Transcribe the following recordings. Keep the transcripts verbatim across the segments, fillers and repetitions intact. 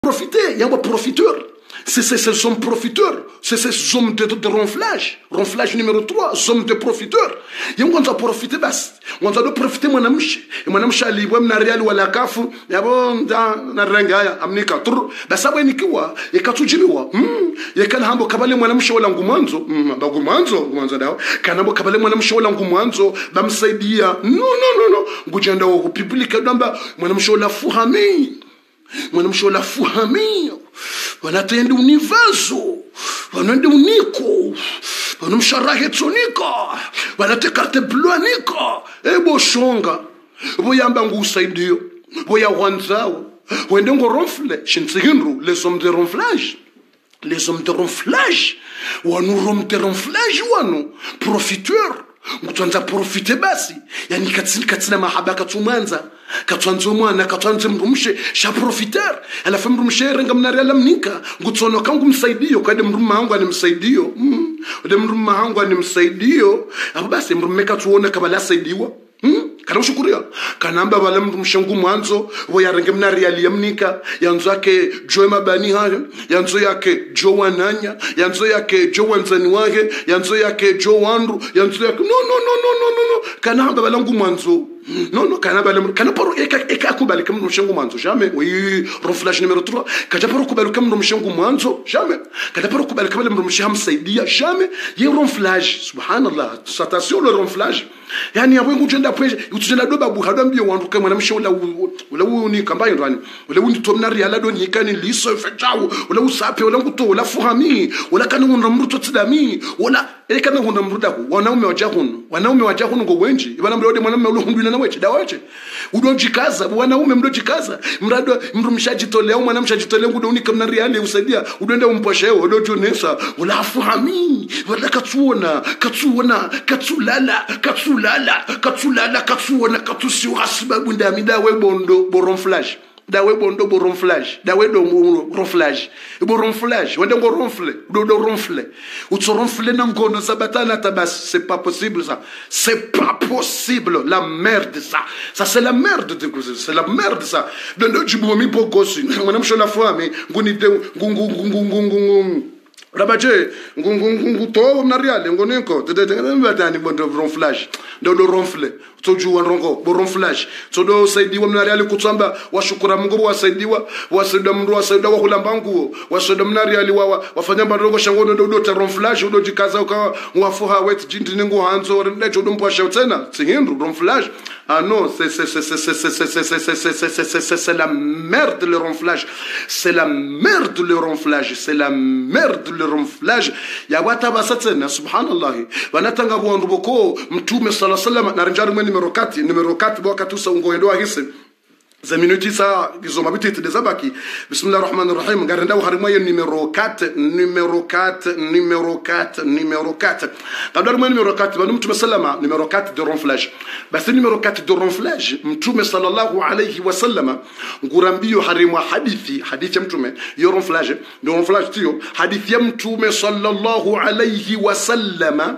profiter, il y a un profiteur. C'est ces hommes profiteurs, c'est ces hommes de, de, de ronflage. Ronflage numéro trois, hommes de profiteurs. Il y a un qui profiter basi. On doit profiter mwanamshi. Mwanamshi aliwe mna real wala kafu. Yabo na renga haya amnika tur. Basi hapo nikiwa yakatujiliwa. Hmm. Yakana hambo kabale mwanamshi wala ngumanzo. Hmm. Ba ngumanzo, ngumanzo dawa. Kana hambo kabale mwanamshi wala ngumanzo bamsaidia. No no no no. Ngujenda wa kupublika damba mwanamshi wala fuhami. Mwanamshi wala fuhami. Wanatenda univazo, wanende uniko, wanamsharahe tsonika, wanate carte blanche, ebo shonga, boyamba ngusaidio, boya wanzao, wende ngoronfle, shintsihinru, les hommes de ronflage, les hommes de ronflage, wanu rom de ronflage wanu, profiteurs. Mutwanza profite basi yani katsini katsina mahaba katsumanza katwanzo mwana katwanzo mrumshe sha profiter ala famrumshe renga mnariala mnika ngutsono kangu msaidio kade mruma wangu ani msaidio mm ode mruma wangu ani msaidio abo basi mrumeka tuone kabala saidiwa mm kana ushukuria kanamba bala mrumshangu mwanzo bo yarenge mnariali yamnika yanzo yake joe mabani hayo yanzo yake jo wananya yanzo yake jo wanzani wake yanzo yake jo wandu yanzo yake no no no no no no no kanamba bala mwanzo non non kanamba bala kana paro eka eka kubali kama mrumshangu mwanzo jamais oui ronflage numéro trois kaja paro kubali kama mrumshangu mwanzo jamais kaja paro kubali kama mrumsham saidia jamais ye ronflage subhanallah attention le ronflage yani yabo ngujenda pwe utujenda doba buhado mbio wandu kama mwanamshe ula ula uni kambayo ndani ula uni tomnari ala doni kani liso fetao ula usape ula nguto ula fuhami ula kana unamruto tsidami ula ele kana unamruda ku wanaume wajahunu wanaume wajahunu ngo wenji ibana mrode mwanamume ule hundwina na weche dawache udonjikaza wanaume mdojikaza mrado mrumshaji tolea mwanamshaji tolea ngudo uni kama reali usaidia udonda umposheo udojonesa ula fuhami wala katsuona katsuona katsulala katsulala Lala, katsulala, katsuona, katusiwa sababu ndami dawe bondo boronflage. Dawe bondo boronflage. Dawe do ronflage. Boronflage. Wende ngo ronfle. Do do ronfle. Utso ronfle na ngono sabatana tabas. C'est pas possible ça. C'est pas possible. La merde ça. Ça c'est la merde de cause. C'est la merde ça. De no jibomi pokosi. Mwanamsho la fois mais nguni de ngungu ngungu ngungu. Rabaje ngungu ngungu to na real ngonenko. Tete tete bondo ronflage. Do do ronfle. Toju wanrongo bo ronflage. Todo saidiwa mnariali kutsamba washukura Mungu wasaidiwa wasaidia mndu wasaidia wa kulambangu wasaidia mnariali wa wafanya marongo shangono do do ronflage do jikaza ukawa wafuha wet jindi ningu hanzo ndejo do mpwasha tena tsihindu ronflage. Ah non, c'est c'est c'est c'est c'est c'est c'est c'est c'est c'est c'est la merde le ronflage. C'est la merde le ronflage. C'est la merde le ronflage. Ya wata basatena subhanallah. Wanatanga bwandu boko mtume sallallahu alaihi wasallam na ranjari mwe numero kati numero kati bwa katusa ungoendo hisi za minuti sa gizo mabitete dezabaki bismillahir rahmanir rahim garenda wa harimoye numero quatre numero quatre numero quatre numero quatre kabla mwe numero quatre banu mtume sallama numero quatre de ronflage basi numero quatre de ronflage mtume sallallahu alayhi wasallam ngurambio harimwa hadithi hadithi ya mtume yo ronflage de ronflage tio hadithi ya mtume sallallahu alayhi wasallam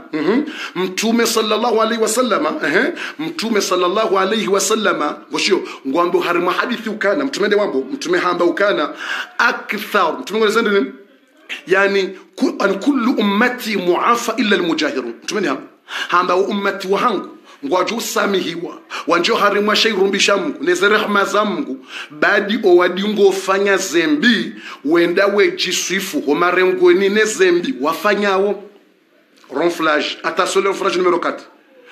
mtume sallallahu alayhi wasallam eh mtume sallallahu alayhi wasallam goshio ngwambo harima hadithi ukana mtume de wambo mtume hamba ukana akthar mtume ngone zende yani an kullu ummati muafa illa almujahirun mtume hamba hamba ummati wangu ngwaju samihiwa wanjo harima shairumbisha Mungu neze rehema za Mungu badi owadi ngofanya zembi wenda wejiswifu homarengweni ne zembi wafanyawo ronflage attention ronflage numéro quatre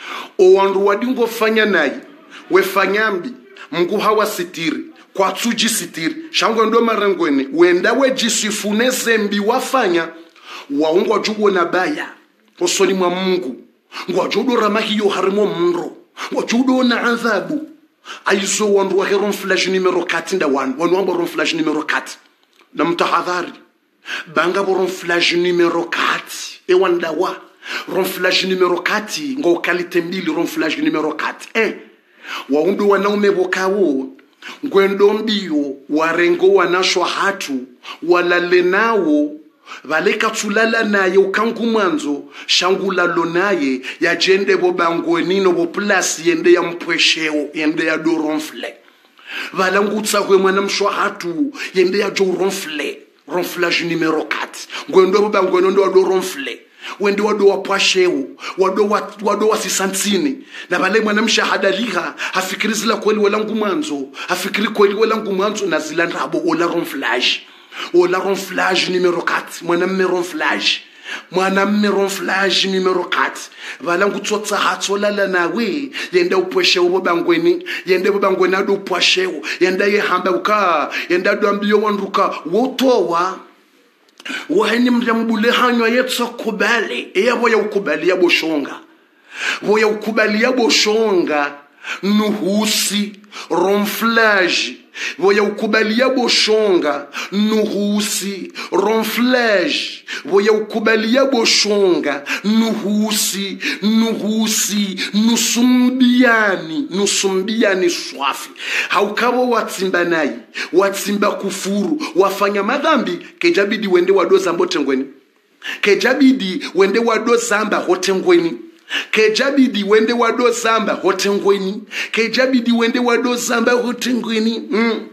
owandu wadi ngofanya nayi wefanyambi Mungu hawa sitiri kwa tsuji sitiri shango ndo marengweni wenda wejisifune zembi wafanya waungwa jugo na baya osoni mwa Mungu ngwa judo ramahiyo harimo mro ngwa judo na adhabu aizo wandu wa ronflage numero quatre nda wan wanu wambo ronflage numero quatre na mtahadhari banga bo ronflage numero quatre e wanda wa ronflage numero quatre ngo kalite mbili ronflage numero quatre eh waundu wanaume bokawo ngwendo mbio warengo wanashwa hatu walale nawo valeka tulala naye ukangu mwanzo shangula lonaye ya jende bo bangweni no bo place yende ya mpwesheo yende ya do ronfle valangutsa hwe mwana mshwahatu yende ya jo ronfle ronflage numero quatre ngwendo baba ngwendo wado ronfle wende wado wapwasheo wado wado wasisantini na vale mwana mshahada liha hafikiri zila kweli wala ngumanzo hafikiri kweli wala ngumanzo na zila ndabo ola ronflage ola ronflage numero quatre mwana mme ronflage mwana mme ronflage numero quatre vala ngutsotsa hatsolala nawe yenda upwesheo bobangweni yende bobangweni ado upwasheo yenda yehamba uka yenda doambiyo wanduka wotowa waheni mjambule hanywa yetso kubali eyabo ya ukubali ya boshonga wo ya ukubali ya boshonga nuhusi ronflage voya ukubalia boshonga nuhusi ronflage voya ukubalia boshonga nuhusi nuhusi nusumbiani nusumbiani swafi haukabo watsimba nayi watsimba kufuru wafanya madhambi kejabidi wende wadoza mbotengweni kejabidi wende wadozamba hotengweni kejabidi wende wado zamba hotengweni kejabidi wende wado zamba hotengweni mm.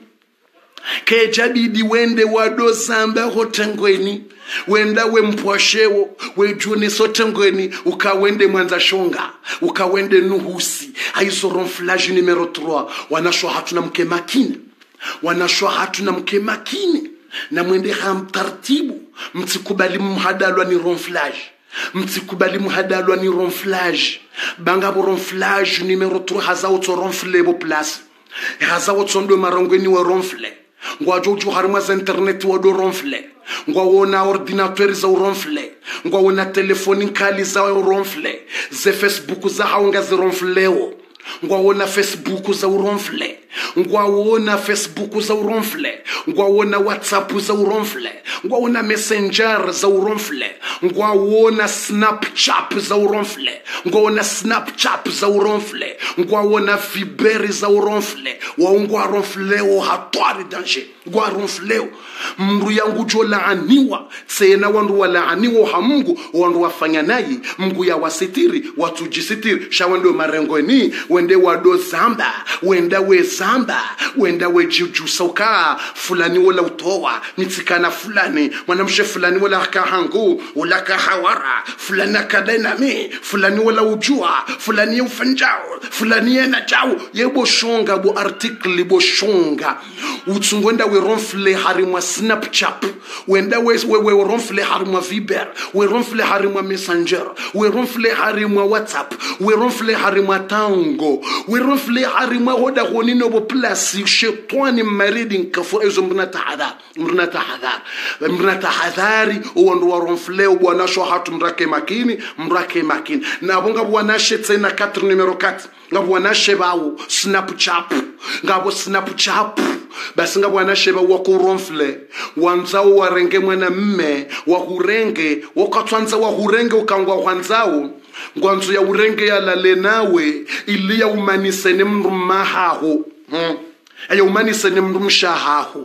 kejabidi wende wado zamba hotengweni wenda we mpwashewo we juni sotengweni ukawende mwanza shonga ukawende nuhusi haizo ronflage numero trois wanashwa hatuna mke makini wanashwa hatuna mke makini na mwende hamtartibu mtikubali mhadalwa ni ronflage mtikubali muhadalwa ni ronflage banga bo ronflage numero trois haza otso ronfle bo place haza otso ndo marongweni wa ronfle ngwa jojo harima za internet wa do ronfle ngwa wona ordinateur za ronfle ngwa wona telefoni nkali za ronfle ze Facebook za haunga za ronfleo ngwa wona Facebook za ronfle ngwa wona Facebook za ronfle ngwa wona WhatsApp za ronfle ngwa wona Messenger za ronfle ngwa wona Snapchat za ronfle ngwa wona Snapchat za ronfle ngwa wona Viber za ronfle wa ngwa ronfleo hatwari danger ngwa ronfleo mru yangu jola aniwa tsena wandu wala aniwa ha Mungu wandu wafanya nayi Mungu ya wasitiri watujisitiri shawendo marengoni wende wado zamba wenda we zamba wenda we juju sauka fulani wala utowa mitsikana fulani mwanamshe fulani wala kahangu wala kahawara fulani kadenami fulani wala ujua fulani ufanjao fulani ena jao yebo shonga bo article bo shonga utsungwenda we ronfle harimwa Snapchat wenda we we we ronfle harimwa Viber we ronfle harimwa Messenger we ronfle harimwa WhatsApp we ronfle harimwa Tango we ronfle harimwa hoda honino bo place shetani maridi nkafu ezo mruna tahadhar mruna tahadhar mruna tahadhari uwandu wa ronfle bwana sho hatu mrake makini mrake makini na bonga bwana shetsena quatre numero quatre ngabwana shebawo Snapchat ngabo Snapchat basi ngabwana sheba wako ronfle wanzao warenge mwana mme wa hurenge wakatwanza wa hurenge ukangwa wanzao ngwanzo ya urenge ya lale nawe ili ya umanise ni mrumahaho hmm. ya umanise ni mrumshahaho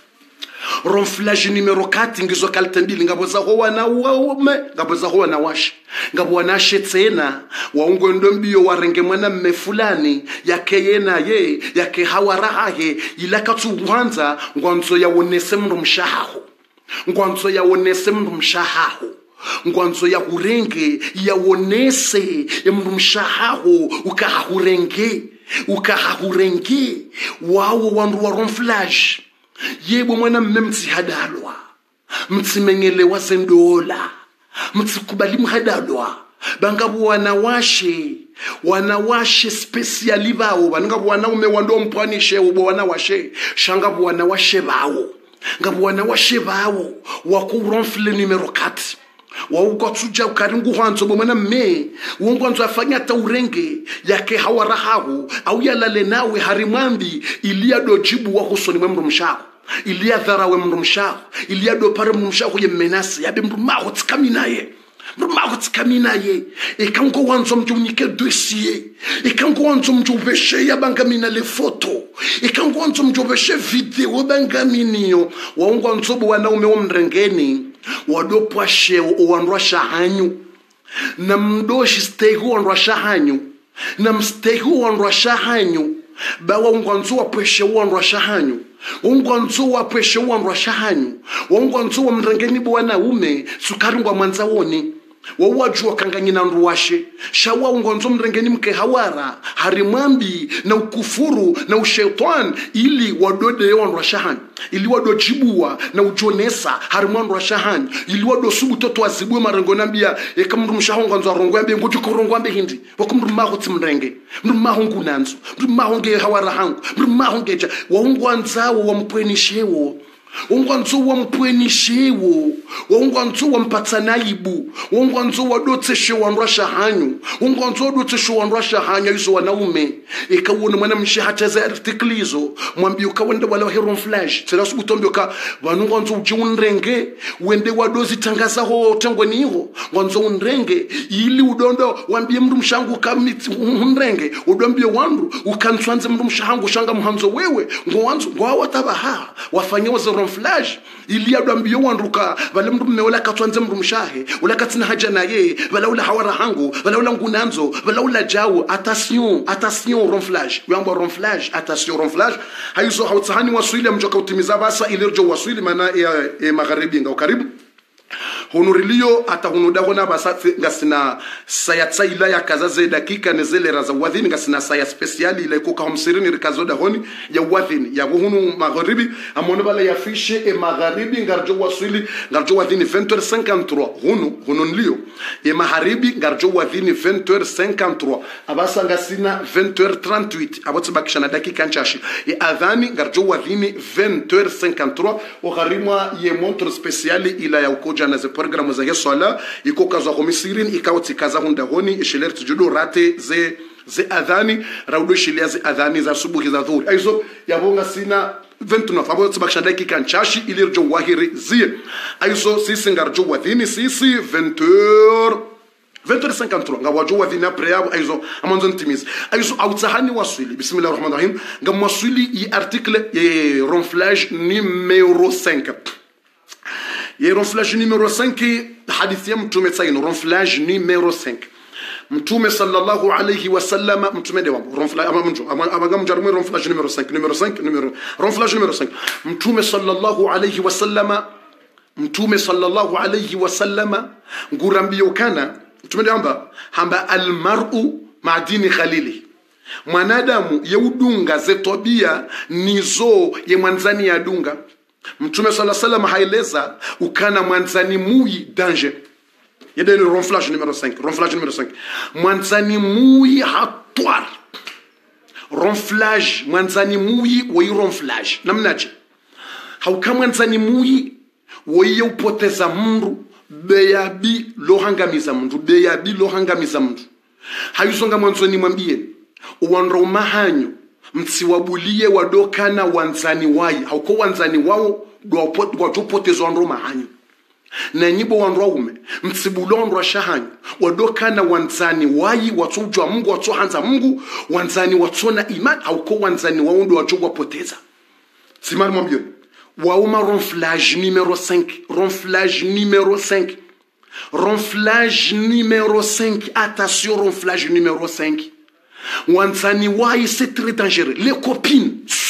ronflage numero quatre ngizo kaltembili ngabo za ho wana waume ngabo za ho wana wash ngabo wana shetsena waungo ndombiyo warenge mwana mme fulani yake yena ye yake hawarahe ilaka tuwanza ngwanzo ya wonese mrumshahaho ngwanzo ya wonese mrumshahaho ngwanzo ya hurenge ya wonese ya mrumshahaho ukahurenge ukahurenge wao wandu wa ronflage yebo mwana mmemtsi hadalwa mtsimengele wasendola mtsikubali mhadalwa bangabu wanawashe wanawashe speciali bawo bangabu wanaume wando mpwanishe ubo wanawashe shangabu wanawashe bawo ngabu wanawashe bawo wako ronfle numero quatre wauko tsuja ukaringu hanzo bomana me wongwanzo afanya taurenge yake hawarahahu au yalale nawe harimambi ilia dojibu wako soni mwemru mshako ilia dharawe mru mshako ilia do pare mru mshako ye menasi yabe mru maho tkamina ye mru maho tkamina ye ekango wanzo mjunike dossier ekango wanzo mjubeshe ya bangamina le photo ekango wanzo mjubeshe video bangaminio wongwanzo bo wanaume womrengeni wadopwa sheo uwanrwa shahanyu na mdoshi stehu wanrwa shahanyu na mstehu wanrwa shahanyu bawa ungwanzo wa peshe wanwa shahanyu ungwanzo wa peshe wanwa shahanyu ungwanzo wa mrengeni bwana ume sukari ngwa mwanzawoni wawajua kanganyina nruwashe shawa ungwanzo mrengeni mke hawara harimambi na ukufuru na ushetwan ili wadode wanwa shahanyu ili wadojibuwa na ujonesa harimwandu wa shahani ili wadosubu toto wazibue marengo nambia eka mndu mshahonga nzo arongo yambe nguju korongo ambe hindi wako mndu maho timrenge mndu maho ngunanzo mndu maho nge hawara hangu mndu maho ngeja waungwanzawo wampwenishewo ungwanzo wa mpwenishewo ungwanzo wa mpatsanaibu ungwanzo wa doteshe wanwa shahanyu ungwanzo wa doteshe wanwa shahanyu yuzo wanaume ikawona mwana mshahata za artiklizo mwambio kawenda wala heron flash tsela subutombe ka vanungwanzo ujunrenge wende wadozi tangaza ho tangweniho ngwanzo unrenge ili udondo wambie mndu mshangu kamiti unrenge udombie wandu ukantswanze mndu mshangu shanga mhanzo wewe ngwanzo ngwawataba ha wafanya wazo flash ili adambio wanruka vale mndu mmeola katwanze mndu mshahe ula katina haja naye vala ula hawara hangu vala ula ngunanzo vala ula jawo attention attention ronflage yambo ronflage attention ronflage haizo hautsahani waswili mjoka utimiza basa ilirjo waswili maana ya e, magharibi ngao karibu honorilio ata honoda hona basa ngasina sayatsa ila ya kazaze dakika nezele raza wadhini ngasina saya speciali ila ikuka homsirini rikazoda honi ya wadhini ya hunu magharibi amone bala ya fishe e magharibi ngarjo waswili ngarjo wadhini vingt heures cinquante-trois hunu hononlio e magharibi ngarjo wadhini vingt heures cinquante-trois abasa ngasina vingt heures trente-huit abotsi bakishana dakika nchashi e adhani ngarjo wadhini vingt heures cinquante-trois o gharimwa ye montre speciali ila ya ukoja na ze programu za swala iko kaza komisirin ikawti kaza hunda honi ishiler tujudo rate ze ze adhani raudo shilia ze adhani za subuhi za dhuhuri aizo yabonga sina vingt-neuf abo tsibakisha dakika nchashi ilirjo wahiri zie aizo sisi ngarjo wadhini sisi vingt heures vingt heures cinquante-trois ngawajua wadhini preabo aizo amanzo ntimizi aizo autsahani waswili bismillahir rahmanir rahim ngamwaswili i article e ronflage numéro cinq ye ronflage numéro cinq hadithi ya mtume tsaino ronflage numéro cinq mtume sallallahu alayhi wa sallam mtume de wangu ronflage ama mjo ama mjarmu ronflage numéro cinq numéro cinq numéro ronflage numéro cinq mtume sallallahu alayhi wa sallam mtume sallallahu alayhi wa sallam ngurambio kana mtume de amba hamba almar'u ma'dini khalili mwanadamu yeudunga zetobia nizo ye mwanzani ya dunga mtume sallallahu alayhi wasallam haeleza ukana mwanzani mui danger yede le ronflage numéro cinq ronflage numéro cinq mwanzani mui hatwar ronflage mwanzani mui woi ronflage namnaje hauka mwanzani mui woi upoteza mndu beyabi lohangamiza mndu beyabi lohangamiza mndu hayuzonga mwanzoni mwambie uwanro mahanyo mtsiwabulie wadokana wanzani wai hauko wanzani wao dwapotezwa ndo mahanyo na nyibo wanraume mtsibulondwa shahanyo wadokana wanzani wai watujwa Mungu watohanza Mungu wanzani watona iman hauko wanzani wao ndo wajogwa poteza simani mwambie wauma ronflage numéro cinq ronflage numéro cinq ronflage numéro cinq attention ronflage numéro cinq wanzani wai c'est très dangereux les copines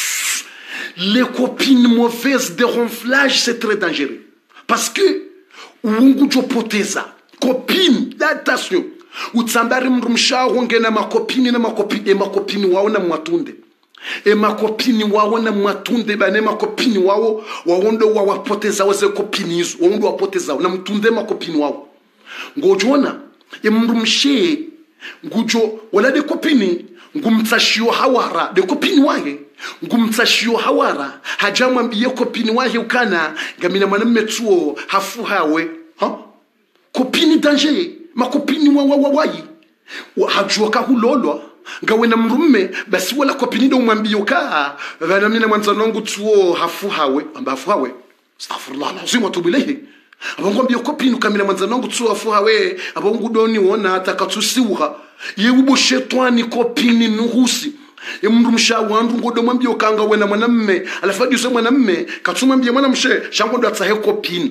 les copines mauvaises de ronflage c'est très dangereux parce que ungu jopoteza copine attention utsambari mrumshaho ngena makopini na makopini e makopini wao na mwatunde e makopini wao na mwatunde bane makopini wao waondo wawapoteza waze kopini hizo waondo wapoteza na mtunde makopini wao ngojona e mrumshe ngujo wala de kopini ngumtsashio hawara de kopini wahe ngumtsashio hawara hajamwambie kopini wahe ukana ngamina mwanamme tuo hafu hawe ha kopini danger makopini wa wa wai hajua ka hulolwa ngawe na mrumme basi wala kopini ndo mwambie ukaa vana mina mwanzanongu tuo hafu hawe amba hafu hawe astaghfirullah alazim wa tubu ilayhi abangwambie kopini kamina mwanzanongu tuo hafu hawe abangu doni wona atakatusiwa yebubo shetani kopini nuhusi emrumsha wandu ngodo mwambie ukanga wena mwanamme alafadi usema mwanamme katumwambie mwanamshe shango ndo atsahe kopini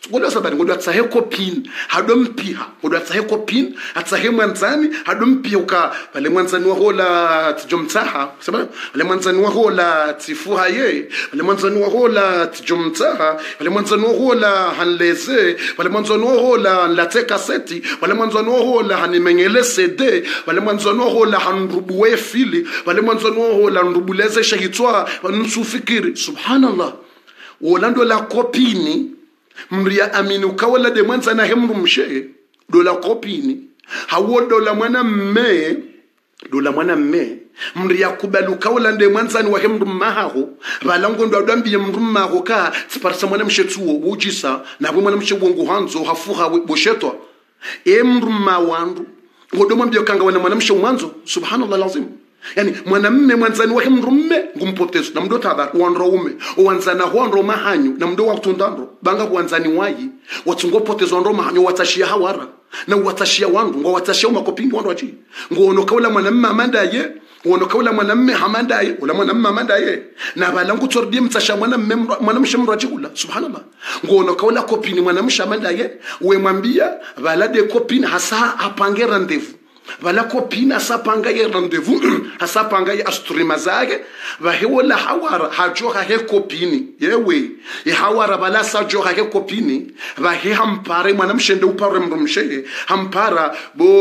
ngodo sabani ngodo atsahe copine hadompiha ngodo atsahe copine atsahe mwanzani hadompiha uka vale mwanzani wa hola tjomtsaha sabana vale mwanzani wa hola tsifuha ye vale mwanzani wa hola tjomtsaha vale mwanzani wa hola hanleze vale mwanzani wa hola late kaseti vale mwanzani wa hola hanimengele C D vale mwanzani wa hola hanrubuwe fili vale mwanzani wa hola nrubuleze shahitwa nsufikiri subhanallah wolando la copine mria aminu kawala de mwanza na hemru mshe dola kopini hawo dola mwana mme dola mwana mme mria kubalu kawala de mwanza ni wa hemru mahaho balango ndo adambi mru mahaho ka siparsa mwana mshetuo wujisa na bwe mwana mshe wongo hanzo hafuha boshetwa emru mawandu ngodo mwambio kanga wana mwana mshe mwanzo subhanallah lazim yani mwanamme mwanzani wake mrumme ngumpotezo na mdo tabar wanro ume wanzana wanro mahanyu na mdo wakutundandro banga wanzani wayi watungopotezo wanro mahanyu watashia hawara na watashia wangu ngo watashia makopingi wanro achi ngo onokawla mwanamme amanda ye onokawla mwanamme hamanda ye wala mwanamme amanda ye na balangu tordi mtasha mwanamme mwanamshe mro achi kula subhanallah ngo onokawla kopini mwanamshe amanda ye we mwambia balade kopini hasa apange rendezvous wala kopina sapanga ye rendezvous hasapanga ye astrima zake vahewola hawara hajoha he kopini yewe ye hawara bala sajoha he kopini vahe hampare mwana mshende upare mrumshe hampara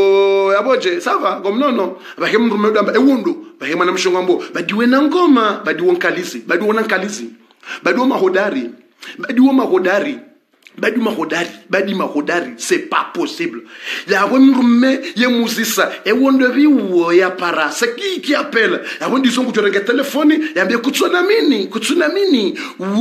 bo yaboje sava gomnono vahe mrumedamba ewundo vahe mwana mshongambo badiwe na ngoma badiwo nkalizi badiwo nkalizi badiwo mahodari badiwo mahodari badi mahodari badi mahodari c'est pas possible ya wemrume ye muzisa e wondo biwo ya para c'est qui qui appelle ya wondi songo turenga telefoni ya mbie kutsona mini kutsona mini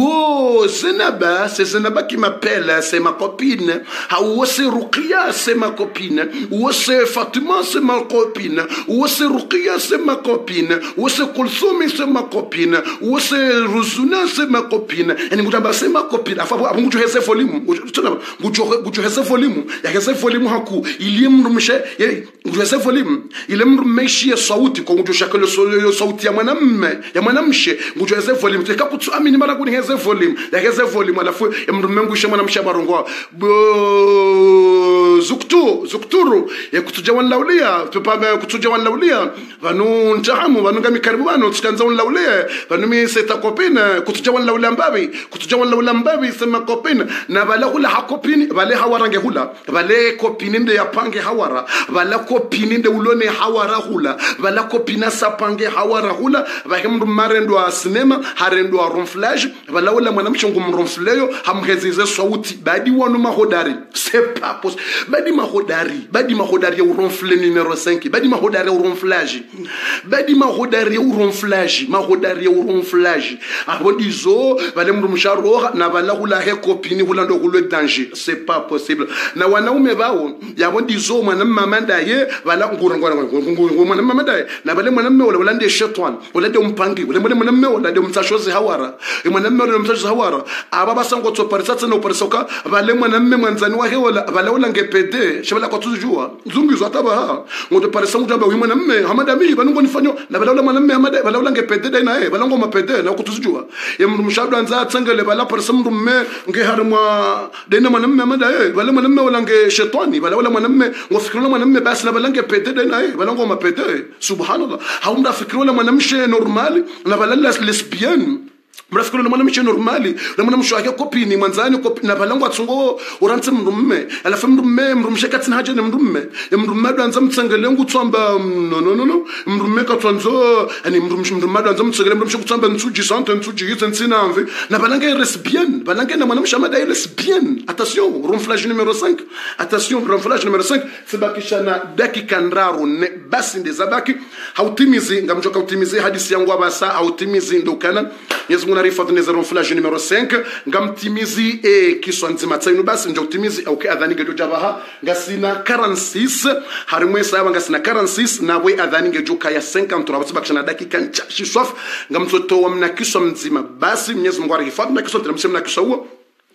wo Zenaba c'est Zenaba qui m'appelle c'est ma copine ha wo c'est Ruqya c'est ma copine wo c'est Fatima c'est ma copine wo c'est Ruqya c'est ma copine wo c'est Kulsumi c'est ma copine wo c'est Ruzuna c'est ma copine eni ngutamba c'est ma copine afa abungu hese folimu tuna gujo gujo hese volume ya hese volume haku ili mrumshe gujo hese volume ile mrumshi sauti kwa gujo shakalo sauti ya mwanamme ya mwanamshe gujo hese volume tekakutu amini mara kuni hese volume ya hese volume alafu mrumengu she mwanamshe barongo zuktu zukturu ya kutujawan laulia tupame kutujawan laulia vanu ntahamu vanu ngami karibu vanu tukanza laulia vanu mi seta kopina kutujawan laulia mbabi kutujawan laulia mbabi sema kopina na bala hula hakopini bale hawarange hula bale kopini nde yapange hawara bala kopini nde ulone hawara hula bala kopina sapange hawara hula bahemru marendo a cinema harendo a ronflage bala wala mwanamshongo mronfleyo hamhezize sauti badi wonu mahodari c'est pas possible badi mahodari badi mahodari ya ronfle numéro cinq badi mahodari ya ronflage badi mahodari ya ronflage mahodari ya ronflage abodizo bale mrumsharo na bala hula he kopini hula ndo le danger c'est pas possible na wanaume bao yabondizo mwana mamanda ye bala ngura ngura ngura mwana mamanda ye na bale mwana mme wala nde shetwan wala de umpangi wala mwana mme wala de mtashozi hawara mwana mme wala mtashozi hawara aba basango to parisatsa no parisoka bale mwana mme mwanzani wa wala bala wala ngepede shabala kwa tuzujua zungizo ataba ha ngoto parisango tamba wi mwana mme hamada mi banungo nifanyo na bala wala mwana mme hamada bala wala ngepede dai na ye bala ngoma pede na kutuzujua ye mndu mshadu anza tsangele bala parisango mme ngeharma dena mwanamme amada eh wala mwanamme wala nge shetani wala wala mwanamme ngofikira mwanamme basi na balange pete dena eh wala ngoma pete subhanallah haunda fikira wala mwanamshe normal na wala lesbienne mrafikiri mwana mche normali na mwana msho yake kopini mwanzani kopini na balango atsungo urantse mrumme alafu mrumme mrumshe katina haje ne mrumme mrumme ndo anza mtsangele ngutsamba no no no no mrumme katwanzo ani mrumshe mrumme ndo anza mtsangele mrumshe kutsamba ntsuji sante ntsuji yitsentsina mve na balange lesbienne balange na mwana mshama da lesbienne attention ronflage numéro cinq attention ronflage numéro cinq sebakishana dakika ndraru ne basi ndezabaki hautimizi ngamjoka utimizi hadisi yangu abasa hautimizi ndokana Yezmuna rifat nezero flash numéro cinq ngamtimizi e kiswanzima tsainu basi njo utimizi au adhani ngejo jabaha ngasina quarante-six harimwe saba ngasina quarante-six nawe adhani ngejo kaya cinquante rabatsi bakshana dakika nchashi swaf ngamtsoto wamna kiswa mzima basi Mwenyezi Mungu arifat na kiswa tramsema na kiswa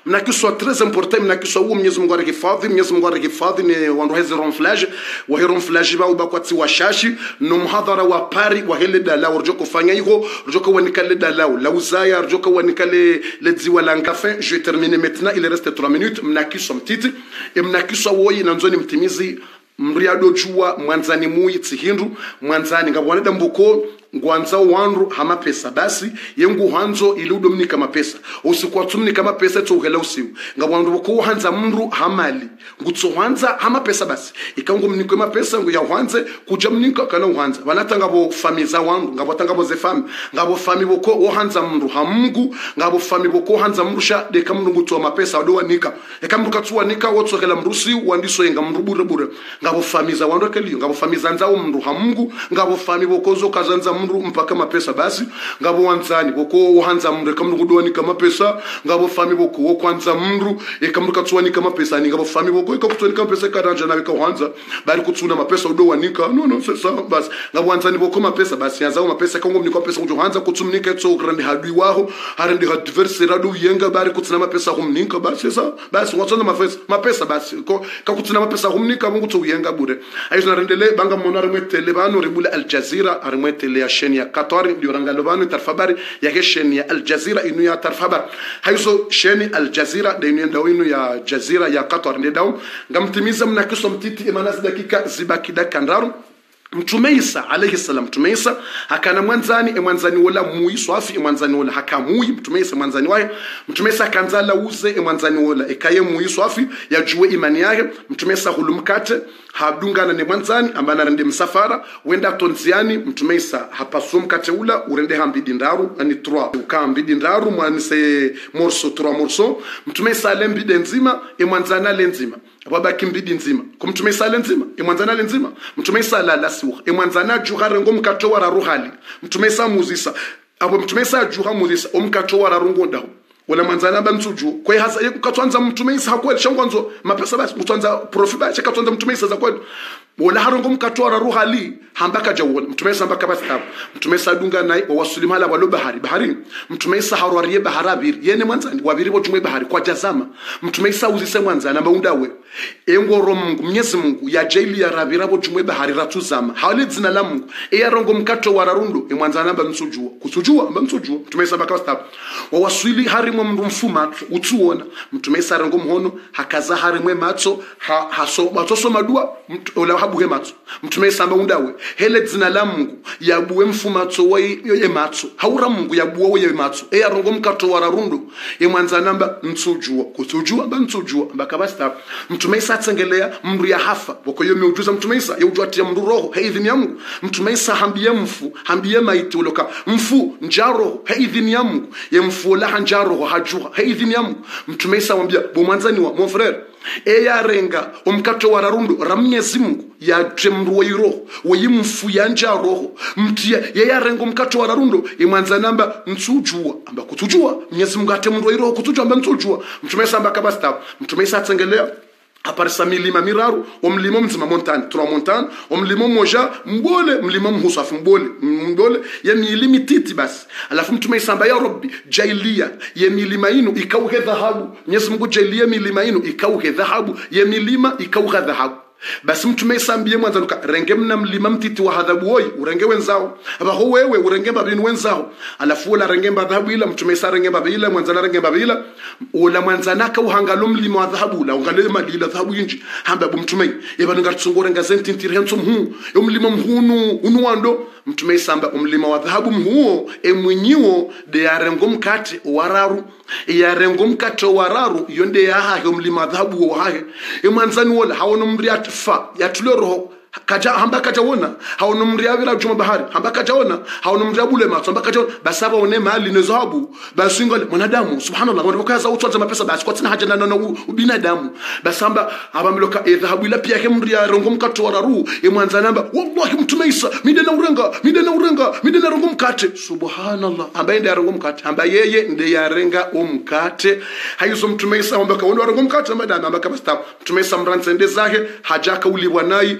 mnakiso très important mnakiso huo Mwenyezi Mungu arihifadhi Mwenyezi Mungu arihifadhi ni wandu hizi ronflage wa ronflage ba ubakwati wa shashi no muhadhara wa pari wa hele dala urjo kufanya hiyo urjo kwa nikale dala la uzaya urjo kwa nikale le dziwa la ngafin. Je termine maintenant, il reste trois minutes. Mnakiso mtiti e mnakiso woyi na nzoni mtimizi mriado jua mwanzani mui tsihindu mwanzani ngabwaneda mbuko ngwanza wanru hama pesa basi yengu hanzo ili udomnika mapesa usikuwa tumnika mapesa to uhela usiu ngabwandu ko hanza mru hamali ngutso hanza hama pesa basi ikangu mnikwe mapesa ngu ya hanze kuja mnika kana uhanza banatanga bo famiza wandu ngabotanga bo ze fami ngabo fami boko o hanza mru hamungu ngabo fami boko hanza mrusha de kamru ngutso mapesa odo nika e kamru katsuwa nika wotso hela mrusi wandiso yenga mrubure bure ngabo famiza wandu kali ngabo famiza nzao mru hamungu ngabo fami boko zo kazanza mru mpaka mapesa basi ngabo wanzani boko hanza mru kamru ngudwani kama pesa ngabo fami boko wo kwanza mru e kamru katsuwa nika mapesa ni ngabo fami boko ikakutwani kama pesa karanja na wika hanza bali kutsuna mapesa odo wanika no no sasa basi ngabo wanzani boko mapesa basi yanzao mapesa kango mniko pesa kujo hanza kutsumnika etso grande hadwi waho harende adversaire adu yenga bali kutsuna mapesa humninka basi sasa basi watsona mapesa mapesa basi ko kakutsuna mapesa humninka mungu tso yenga bure ayo narendele banga monare mwetele bano ribula Al Jazeera arimwetele ya sheni ya Qatar ndio rangalobano tarfabari ya sheni ya Al Jazeera inu ya tarfabar hayso sheni Al Jazeera de inu ndaw inu ya Jazeera ya Qatar ndio daw ngamtimiza mnakiso mtiti imanas dakika zibaki dakika ndaru. Mtume Isa alayhi salam, Mtume Isa hakana mwanzani e mwanzani wala mui swafi e mwanzani wala hakamui Mtume Isa mwanzani wae Mtume Isa kanzala uze e mwanzani wala e kaye mui swafi ya juwe imani yake. Mtume Isa hulumkate hadungana ne mwanzani ambana rende msafara wenda tonziani. Mtume Isa hapasu mkate ula urende hambidi ndaru ani trois ukambidi ndaru mwanise morso trois morso. Mtume Isa alembide nzima e mwanzana lenzima wabaki mbidi nzima kumtume Isa lenzima e mwanzana lenzima. Mtume Isa la lasiwa e mwanzana juhare ngo mkato wa ruhali. Mtume Isa muzisa abo Mtume Isa juha muzisa o mkato wa rungo ndaho wala mwanzana bantuju kwa hasa yekatwanza Mtume Isa hakweli shangwanzo mapesa basi mtwanza profi ba chakatwanza Mtume Isa za kweli wala harongo mkato wa ruhali hambaka jawona. Mtume Isa hambaka basi hapo Mtume Isa dunga nai wa wasulimala walo bahari bahari. Mtume Isa harwariye baharabiri yene mwanzani wabiri bo jumwe bahari kwa jazama. Mtume Isa uzise mwanzana maundawe engoro Mungu Mwenyezi Mungu ya jaili ya rabira bo jumwe bahari ratuzama hawali zina la Mungu e yarongo mkato wa rarundo e mwanzana mba msujua kusujua mba msujua. Mtume Isa baka stop wa waswili harimo mndu mfuma utuona. Mtume Isa rango mhono hakaza harimwe matso ha, haso matoso madua ola habuhe matso. Mtume Isa maundawe hele zina la Mungu ya buwe mfuma tso wa ye matso haura Mungu ya buwe ye matso e yarongo mkato wa rarundo e mwanzana mba msujua kusujua mba msujua baka basta. Mtume Isa atsengelea mndu ya hafa boko yo miujuza Mtume Isa ya ujuatia mndu roho heidhini ya Mungu. Mtume Isa hambie mfu hambie maiti uloka mfu njaro heidhini ya Mungu ya mfu la njaro hajuha heidhini ya Mungu. Mtume Isa wambia bo mwanzani wa mon frère e ya renga omkato wa rarundo ramnyezi Mungu ya temru wa iroho wa yimfu ya njaro mtia ya ya renga omkato wa rarundo e mwanzanamba nsujua amba kutujua Mwenyezi Mungu atemru wa iroho kutujua amba nsujua. Mtume Isa amba kabasta. Mtume Isa atsengelea aparisa milima miraru o mlima mzima montagne trois montagnes o mlima moja mbole mlima mhusafu mbole mbole ya milima titi basi. Alafu Mtume Isa amba ya Rabbi jailia ya milima inu ikauhe dhahabu. Mwenyezi Mungu jailia milima inu ikauhe dhahabu ya milima ikauhe dhahabu. Basi Mtume Isa ambiye mwanza luka renge mna mlima mtiti wa hadhabu woi urenge wenzao abaho wewe urenge babinu wenzao. Alafu wala renge dhahabu ila Mtume Isa renge babila mwanza renge babila wala mwanza naka uhangalo mlima wa dhahabu la ungale madila dhahabu inji hamba bu Mtume yeba ngartsongore ngazenti ntiri henso mhu yo mlima mhunu unwando. Mtume Isa amba mlima wa dhahabu mhuo e mwenyiwo de yarengo mkate wararu e yarengo mkate wararu yonde ya ha yo mlima wa dhahabu wa ha e mwanzani wala hawono mriat fa ya tulero kaja hamba kaja wona hawono mriavira juma bahari hamba kaja wona hawono mriabule matso hamba kaja basaba one mali ne zahabu basingole mwanadamu subhanallah wanapokaza utwanza mapesa basi kwa tina haja na na ubinadamu basamba abamloka e dhahabu ila pia kemria rongo mkato wararu e mwanza namba wallahi Mtume Isa mide na urenga mide na urenga mide na rongo mkate subhanallah ambaye ndiye rongo mkate ambaye yeye ndiye yarenga umkate hayuso Mtume Isa ambaye kaondo rongo mkate madana ambaye kabasta Mtume Isa mransende zake hajaka ulibwa nai mwanza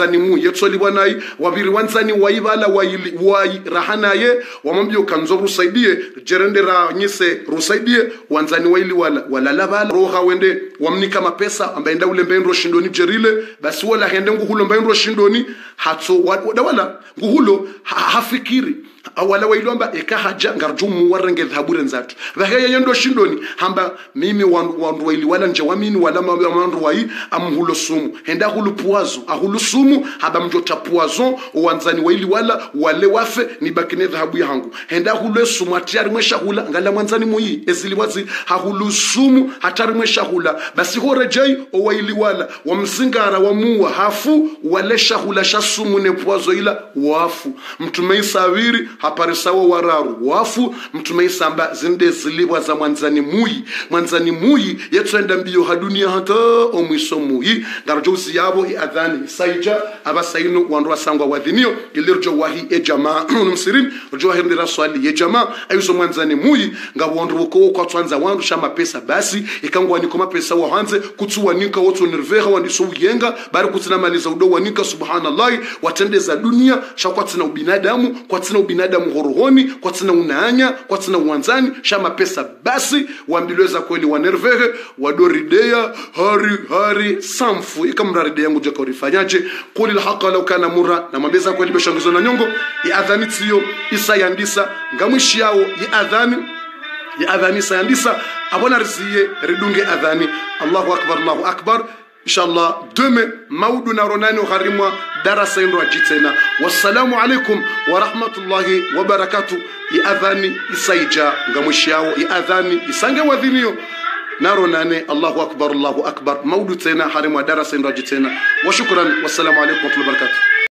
mwanzani mu yetsoli bwanai wabiri wanzani waibala waili wai rahanaye wamambio kanzo rusaidie jerendera nyise rusaidie wanzani waili wala wala labala roha wende wamnika mapesa ambaye nda ule mbendo shindoni jerile basi wala hende nguhulo mbendo shindoni hatso wala, wala nguhulo ha, hafikiri awala wailomba eka haja ngarjumu warenge dhahabure nzatu vahaya yendo shindoni hamba mimi wandu, wandu waili wala nje wamini wala wandu wai amhulo sumu henda hulu puazo ahulu sumu haba mjota puazo wanzani waili wala wale wafe ni bakine dhahabu yangu henda hulu sumu hatari mwesha hula ngala mwanzani muyi ezili wazi hahulu sumu hatari mwesha hula basi hore jai o waili wala wamzingara wamuwa hafu wale shahula shasumu ne puazo ila wafu mtume isawiri haparisawa wararu wafu mtume isamba zinde zilibwa za mwanzani muyi mwanzani muyi yetwenda mbio hadunia hata omwiso muyi ngarjozi yabo i adhani saija abasaino wandu sangwa wadhinio ilirjo wahi e jamaa msirim rjo hirndira swali ye jamaa ayuso mwanzani muyi ngabondu boko kwa twanza wandu shama pesa basi ikangwa niko mapesa wa hanze kutsuwa nika wotu nirveha wandiso uyenga bari kutina maliza udo wanika subhanallah watendeza dunia shakwa tina ubinadamu kwa tina ubinadamu horohoni kwa tina unaanya kwa tina uwanzani shama pesa basi wambilweza kweli wanervehe wadoridea hari hari samfu ikamraride yangu jaka urifanyaje kuli alhaqa law kana murra na mambeza kweli beshangizo na nyongo ya adhani tiyo isa yandisa ngamwishi yao ya adhani ya adhani sayandisa abona riziye ridunge adhani Allahu akbar Allahu akbar inshallah demain maudu na ronani gharimwa darasa ndo ajitena wassalamu alaikum wa rahmatullahi wa barakatuh ya adhani isaija ngamwishi yao ya adhani isange wadhinio naro nane Allahu akbar Allahu akbar maudu tena harimu darasa ndo ajitena wa shukran wassalamu alaikum wa rahmatullahi wa barakatuh.